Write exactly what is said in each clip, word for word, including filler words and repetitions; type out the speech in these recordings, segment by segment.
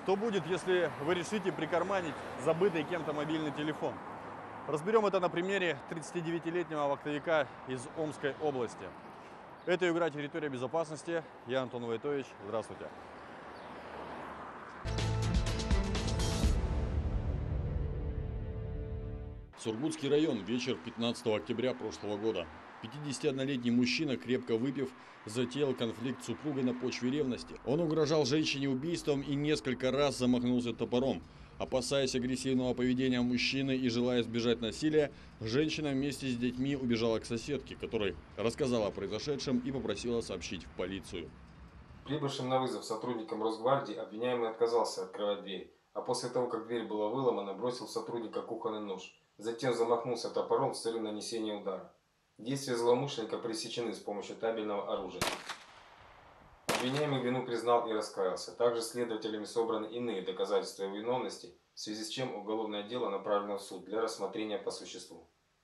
Что будет, если вы решите прикарманить забытый кем-то мобильный телефон? Разберем это на примере тридцатидевятилетнего вахтовика из Омской области. Это игра «Территория безопасности». Я Антон Войтович. Здравствуйте. Сургутский район. Вечер пятнадцатого октября прошлого года. пятидесятиоднолетний мужчина, крепко выпив, затеял конфликт с супругой на почве ревности. Он угрожал женщине убийством и несколько раз замахнулся топором. Опасаясь агрессивного поведения мужчины и желая избежать насилия, женщина вместе с детьми убежала к соседке, которой рассказала о произошедшем и попросила сообщить в полицию. Прибывшим на вызов сотрудникам Росгвардии обвиняемый отказался открывать дверь, а после того, как дверь была выломана, бросил в сотрудника кухонный нож. Затем замахнулся топором с целью нанесения удара. Действия злоумышленника пресечены с помощью табельного оружия. Обвиняемый вину признал и раскаялся. Также следователями собраны иные доказательства его виновности, в связи с чем уголовное дело направлено в суд для рассмотрения по существу.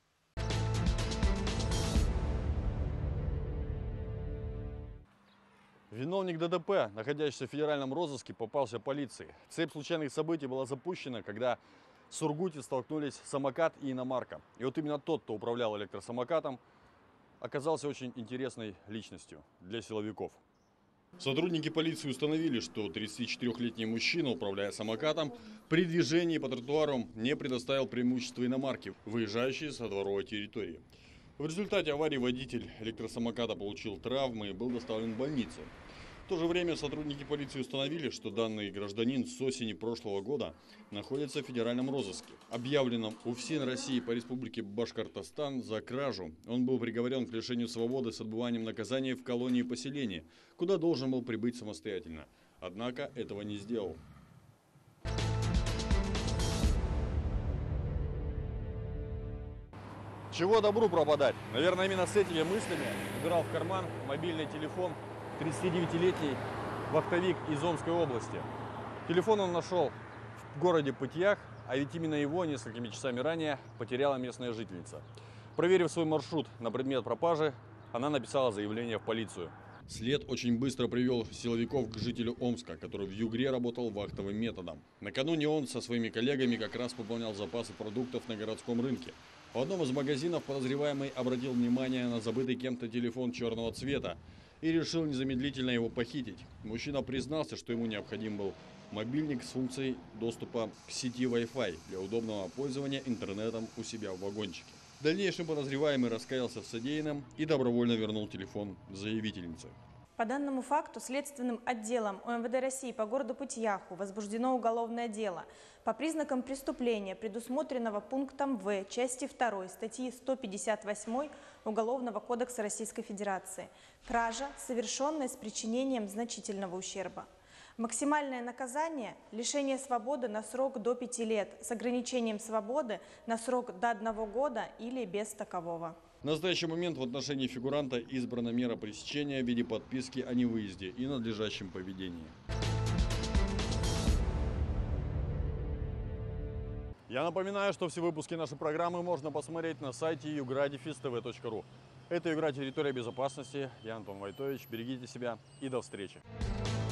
Виновник ДТП, находящийся в федеральном розыске, попался полиции. Цепь случайных событий была запущена, когда в Сургуте столкнулись самокат и иномарка. И вот именно тот, кто управлял электросамокатом, оказался очень интересной личностью для силовиков. Сотрудники полиции установили, что тридцатичетырёхлетний мужчина, управляя самокатом, при движении по тротуару не предоставил преимущества иномарки, выезжающей со дворовой территории. В результате аварии водитель электросамоката получил травмы и был доставлен в больницу. В то же время сотрудники полиции установили, что данный гражданин с осени прошлого года находится в федеральном розыске, объявленном УФСИН России по республике Башкортостан за кражу. Он был приговорен к лишению свободы с отбыванием наказания в колонии поселения, куда должен был прибыть самостоятельно. Однако этого не сделал. Чего добру пропадать? Наверное, именно с этими мыслями убирал в карман мобильный телефон тридцатидевятилетний вахтовик из Омской области. Телефон он нашел в городе Пытьях, а ведь именно его несколькими часами ранее потеряла местная жительница. Проверив свой маршрут на предмет пропажи, она написала заявление в полицию. След очень быстро привел силовиков к жителю Омска, который в Югре работал вахтовым методом. Накануне он со своими коллегами как раз пополнял запасы продуктов на городском рынке. В одном из магазинов подозреваемый обратил внимание на забытый кем-то телефон черного цвета и решил незамедлительно его похитить. Мужчина признался, что ему необходим был мобильник с функцией доступа к сети Wi-Fi для удобного пользования интернетом у себя в вагончике. В дальнейшем подозреваемый раскаялся в содеянном и добровольно вернул телефон заявительнице. По данному факту следственным отделом УМВД России по городу Пытьяху возбуждено уголовное дело по признакам преступления, предусмотренного пунктом В части второй статьи сто пятьдесят восемь Уголовного кодекса Российской Федерации. Кража, совершенная с причинением значительного ущерба. Максимальное наказание – лишение свободы на срок до пяти лет с ограничением свободы на срок до одного года или без такового. В настоящий момент в отношении фигуранта избрана мера пресечения в виде подписки о невыезде и надлежащем поведении. Я напоминаю, что все выпуски нашей программы можно посмотреть на сайте югра дефис тэ вэ точка ру. Это игра «Территория безопасности». Я Антон Войтович. Берегите себя и до встречи.